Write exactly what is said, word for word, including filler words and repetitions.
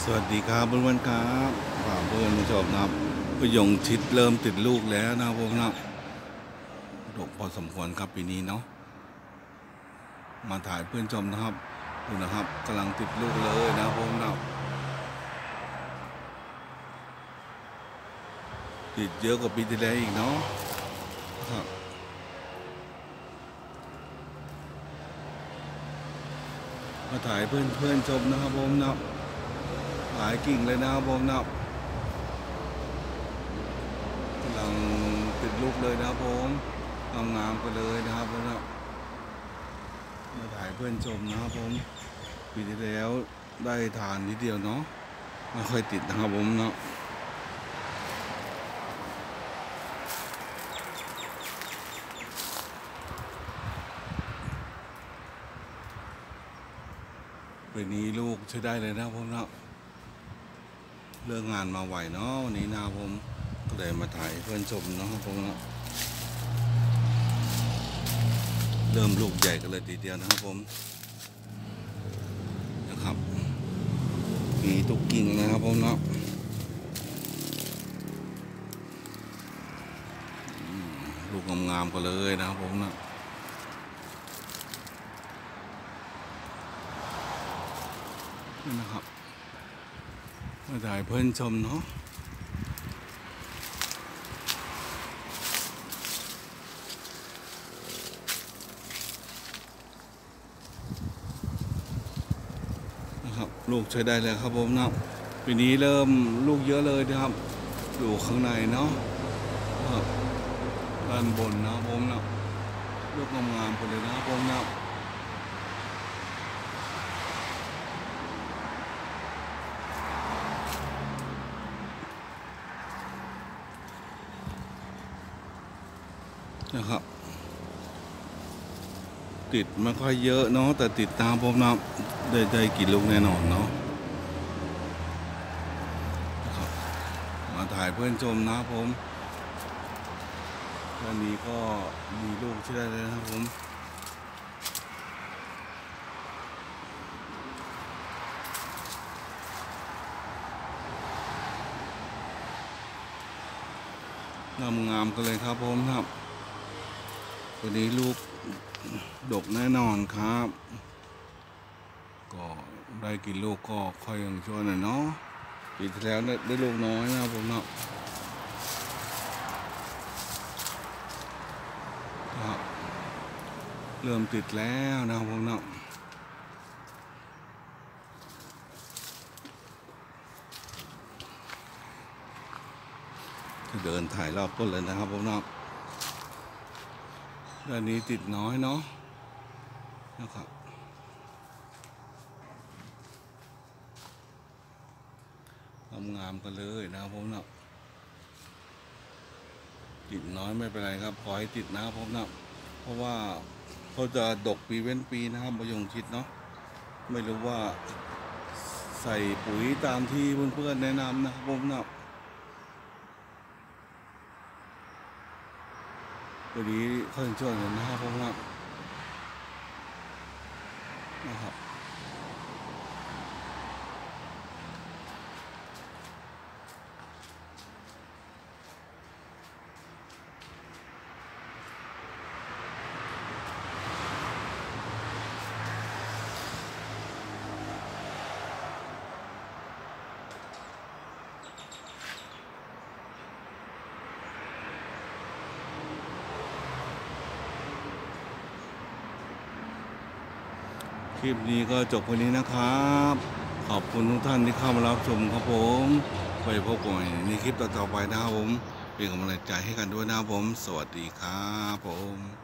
สวัสดีครับเพื่อนๆครับฝากเพื่อนผู้ชมนะครับพยงชิดเริ่มติดลูกแล้วนะครับผมนะดกพอสมควรครับปีนี้เนาะมาถ่ายเพื่อนชมนะครับดูนะครับกำลังติดลูกเลยนะครับผมนะติดเยอะกว่าปีที่แล้วอีกเนาะครับมาถ่ายเพื่อนเพื่อนชมนะครับผมนะหลายกิ่งเลยนะครับผมนะกำลังติดลูกเลยนะครับผมงามๆไปเลยนะครับผมนะมาถ่ายเพื่อนชมนะครับผมปีที่แล้วได้ทานนิดเดียวเนาะไม่ค่อยติดนะครับผมเนาะปีนี้ลูกใช้ได้เลยนะครับผมเนาะเลิกงานมาไหวเนาะวันนี้นะครับผมก็เลยมาถ่ายเพื่อนชมเนาะครับผมเนาะเริ่มลูกใหญ่กันเลยทีเดียวนะครับผมนะครับมีตุกกิ่งนะครับผมเนาะลูกงามๆกันเลยนะครับผมเนาะนี่นะครับมาถ่ายเพื่อนชมเนาะนะครับลูกใช้ได้เลยครับผมนะปีนี้เริ่มลูกเยอะเลยนะครับอยู่ข้างในเนาะด้านบนนะผมนะลูกงามๆไปเลยนะผมนะนะครับติดไม่ค่อยเยอะเนาะแต่ติดตามผมนะได้ได้กี่ลูกแน่นอนเนาะมาถ่ายเพื่อนชมนะผมตอนนี้ก็มีลูกใช้ได้เลยนะครับผมงามๆกันเลยครับผมครับวันนี้ลูกดกแน่นอนครับก็ได้กินลูกก็ค่อยยังช่วยหน่อยเนาะปีที่แล้วได้ลูกน้อยนะครับผมเนาะเริ่มติดแล้วนะครับผมเนาะเดินถ่ายรอบต้นเลยนะครับผมเนาะด้านนี้ติดน้อยเนาะนะครับงามๆกันเลยนะครับผมเนาะติดน้อยไม่เป็นไรครับขอให้ติดนะครับผมเนาะเพราะว่าเขาจะดกปีเว้นปีนะครับมะยงชิดเนาะไม่รู้ว่าใส่ปุ๋ยตามที่เพื่อนๆแนะนำนะครับผมเนาะวันนี้เขาจะช่วยกันนะครับผมเนาะนะครับคลิปนี้ก็จบวันนี้นะครับขอบคุณทุกท่านที่เข้ามารับชมครับผมไปพบกันในคลิปต่อๆไปนะครับผมเป็นกำลังใจให้กันด้วยนะครับผมสวัสดีครับผม